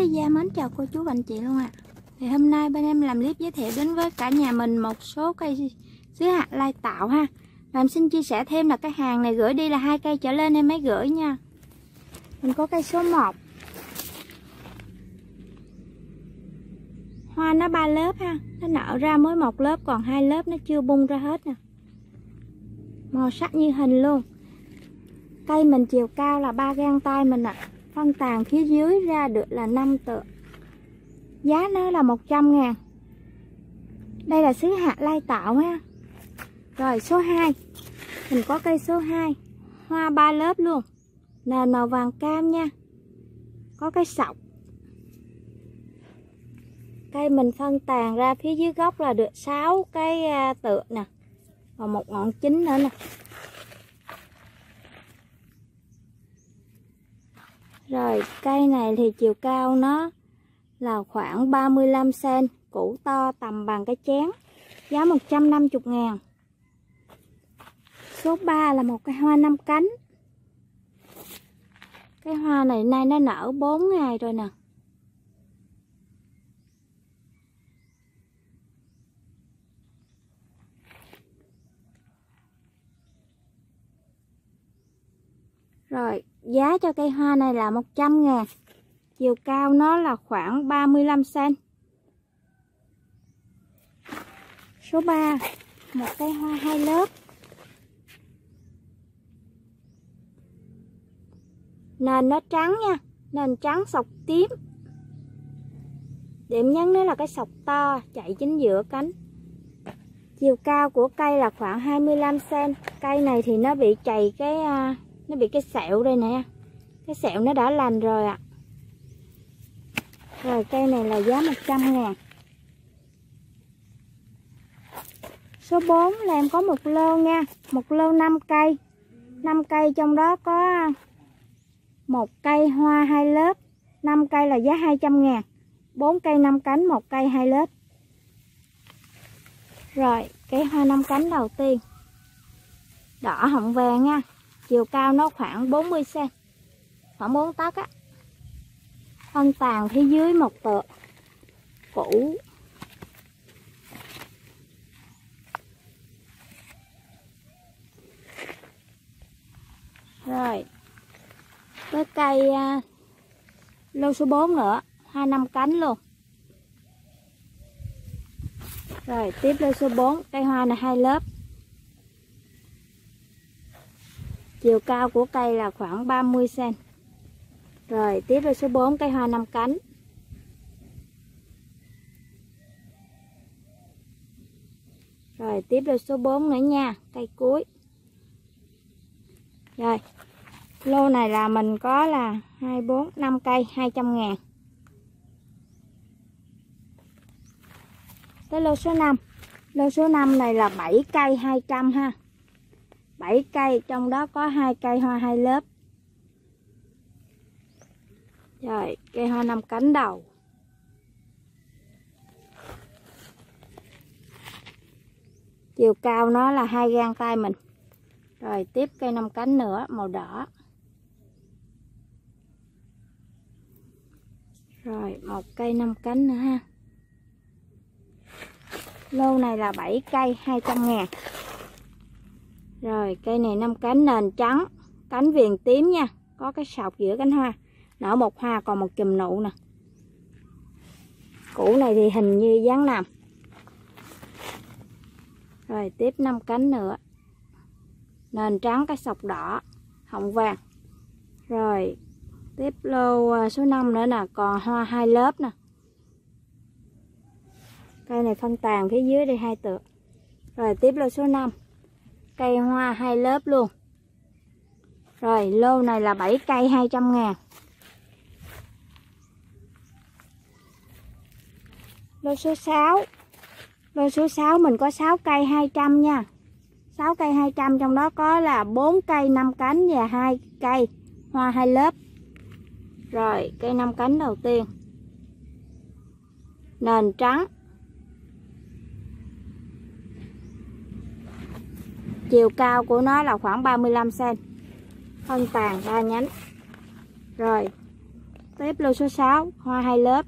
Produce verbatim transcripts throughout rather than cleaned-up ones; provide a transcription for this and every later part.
Gia mến chào cô chú anh chị luôn ạ. À. Thì hôm nay bên em làm clip giới thiệu đến với cả nhà mình một số cây sứ hạt lai tạo ha. Và em xin chia sẻ thêm là cái hàng này gửi đi là hai cây trở lên em mới gửi nha. Mình có cây số một. Hoa nó ba lớp ha, nó nở ra mới một lớp, còn hai lớp nó chưa bung ra hết nè. Màu sắc như hình luôn. Cây mình chiều cao là ba gang tay mình ạ. À. Phân tàn phía dưới ra được là năm tựa. Giá nó là một trăm ngàn. Đây là sứ hạt lai tạo ha. Rồi số hai. Mình có cây số hai. Hoa ba lớp luôn. Nền màu vàng cam nha. Có cái sọc. Cây mình phân tàn ra phía dưới gốc là được sáu cái tựa nè. Và một ngọn chính nữa nè. Rồi cây này thì chiều cao nó là khoảng ba mươi lăm xăng-ti-mét, củ to tầm bằng cái chén. Giá một trăm năm mươi ngàn. Số ba là một cái hoa năm cánh. Cái hoa này nay nó nở bốn ngày rồi nè. Rồi, giá cho cây hoa này là một trăm ngàn. Chiều cao nó là khoảng ba mươi lăm xăng-ti-mét. Số ba, một cây hoa hai lớp. Nền nó trắng nha, nền trắng sọc tím. Điểm nhấn nó là cái sọc to chạy chính giữa cánh. Chiều cao của cây là khoảng hai mươi lăm xăng-ti-mét. Cây này thì nó bị chày cái nó bị cái sẹo đây nè. Cái sẹo nó đã lành rồi ạ. À. Rồi cây này là giá một trăm ngàn. Số bốn là em có một lô nha. Một lô năm cây. năm cây trong đó có một cây hoa hai lớp. năm cây là giá hai trăm ngàn. bốn cây năm cánh, một cây hai lớp. Rồi cái hoa năm cánh đầu tiên. Đỏ họng vàng nha. Chiều cao nó khoảng bốn mươi xăng-ti-mét. Khoảng bốn tấc á. Phân tàn phía dưới một tựa. Củ. Rồi. Cái cây uh, lô số bốn nữa. Hai năm cánh luôn. Rồi tiếp lô số bốn. Cây hoa này hai lớp. Chiều cao của cây là khoảng ba mươi xăng-ti-mét. Rồi tiếp theo số bốn, cây hoa năm cánh. Rồi tiếp theo số bốn nữa nha, cây cuối. Rồi lô này là mình có là hai, bốn, năm cây, hai trăm ngàn. Tới lô số năm. Lô số năm này là bảy cây hai trăm ha. bảy cây, trong đó có hai cây hoa hai lớp. Rồi, cây hoa năm cánh đầu. Chiều cao nó là hai gang tay mình. Rồi, tiếp cây năm cánh nữa, màu đỏ. Rồi, một cây năm cánh nữa ha. Lô này là bảy cây, hai trăm ngàn. Rồi cây này năm cánh nền trắng, cánh viền tím nha, có cái sọc giữa cánh hoa, nở một hoa còn một chùm nụ nè. Củ này thì hình như dáng nằm. Rồi tiếp năm cánh nữa, nền trắng cái sọc đỏ, họng vàng. Rồi tiếp lô số năm nữa nè, còn hoa hai lớp nè. Cây này phân tàn phía dưới đây hai tựa. Rồi tiếp lô số năm. Cây hoa hai lớp luôn. Rồi lô này là bảy cây hai trăm ngàn. Lô số sáu. Lô số sáu mình có sáu cây hai trăm nha. sáu cây hai trăm, trong đó có là bốn cây năm cánh và hai cây hoa hai lớp. Rồi cây năm cánh đầu tiên. Nền trắng. Chiều cao của nó là khoảng ba mươi lăm xăng-ti-mét. Phân tàn ba nhánh. Rồi Tiếp lô số sáu, hoa hai lớp.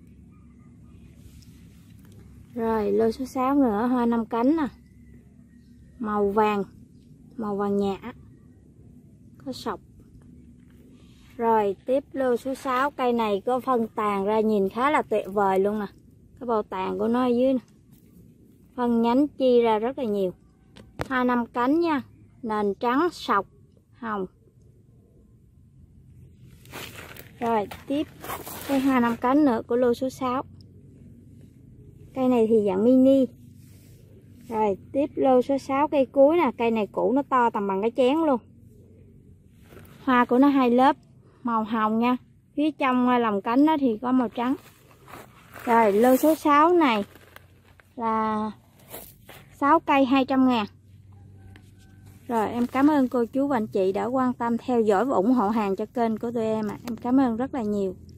Rồi lô số sáu nữa, hoa năm cánh nè. Màu vàng, màu vàng nhã, có sọc. Rồi tiếp lô số sáu, cây này có phân tàn ra nhìn khá là tuyệt vời luôn nè. Cái bầu tàn của nó ở dưới nè. Phân nhánh chi ra rất là nhiều. Hoa năm cánh nha, nền trắng sọc hồng. Rồi tiếp cái hoa năm cánh nữa của lô số sáu. Cây này thì dạng mini. Rồi tiếp lô số sáu, cây cuối nè, cây này củ nó to tầm bằng cái chén luôn. Hoa của nó hai lớp, màu hồng nha. Phía trong lòng cánh nó thì có màu trắng. Rồi lô số sáu này là sáu cây hai trăm ngàn. Rồi em cảm ơn cô chú và anh chị đã quan tâm theo dõi và ủng hộ hàng cho kênh của tụi em ạ. À. Em cảm ơn rất là nhiều.